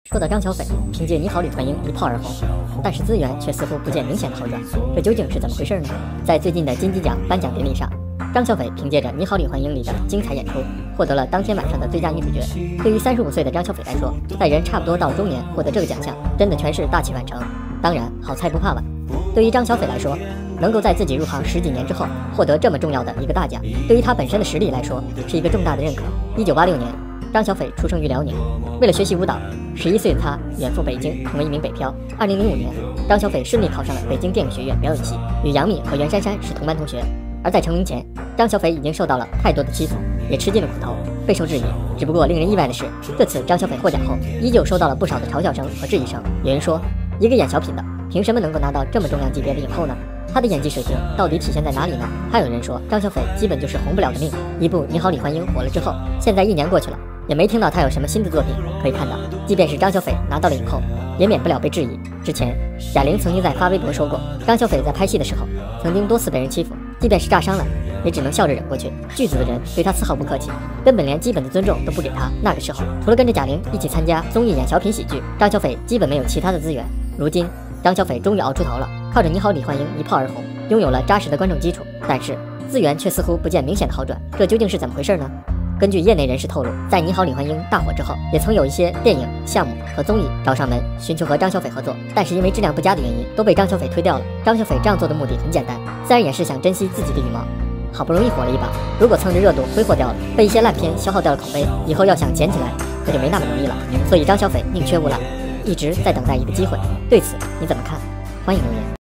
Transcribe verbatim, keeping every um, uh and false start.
说到张小斐，凭借《你好，李焕英》一炮而红，但是资源却似乎不见明显的好转，这究竟是怎么回事呢？在最近的金鸡奖颁奖典礼上，张小斐凭借着《你好，李焕英》里的精彩演出，获得了当天晚上的最佳女主角。对于三十五岁的张小斐来说，在人差不多到中年获得这个奖项，真的全是大器晚成。当然，好菜不怕晚。对于张小斐来说，能够在自己入行十几年之后获得这么重要的一个大奖，对于他本身的实力来说，是一个重大的认可。一九八六年，张小斐出生于辽宁，为了学习舞蹈，十一岁的他远赴北京成为一名北漂。二零零五年，张小斐顺利考上了北京电影学院表演系，与杨幂和袁姗姗是同班同学。而在成名前，张小斐已经受到了太多的欺负，也吃尽了苦头，备受质疑。只不过令人意外的是，这次张小斐获奖后，依旧收到了不少的嘲笑声和质疑声。有人说，一个演小品的，凭什么能够拿到这么重量级别的影后呢？他的演技水平到底体现在哪里呢？还有人说，张小斐基本就是红不了的命。一部《你好，李焕英》火了之后，现在一年过去了，也没听到他有什么新的作品可以看到。即便是张小斐拿到了影后，也免不了被质疑。之前贾玲曾经在发微博说过，张小斐在拍戏的时候曾经多次被人欺负，即便是炸伤了，也只能笑着忍过去。剧组的人对他丝毫不客气，根本连基本的尊重都不给他。那个时候，除了跟着贾玲一起参加综艺演小品喜剧，张小斐基本没有其他的资源。如今张小斐终于熬出头了，靠着《你好，李焕英》一炮而红，拥有了扎实的观众基础，但是资源却似乎不见明显的好转，这究竟是怎么回事呢？根据业内人士透露，在《你好，李焕英》大火之后，也曾有一些电影项目和综艺找上门，寻求和张小斐合作，但是因为质量不佳的原因，都被张小斐推掉了。张小斐这样做的目的很简单，自然也是想珍惜自己的羽毛。好不容易火了一把，如果蹭着热度挥霍掉了，被一些烂片消耗掉了口碑，以后要想捡起来，可就没那么容易了。所以张小斐宁缺毋滥，一直在等待一个机会。对此你怎么看？欢迎留言。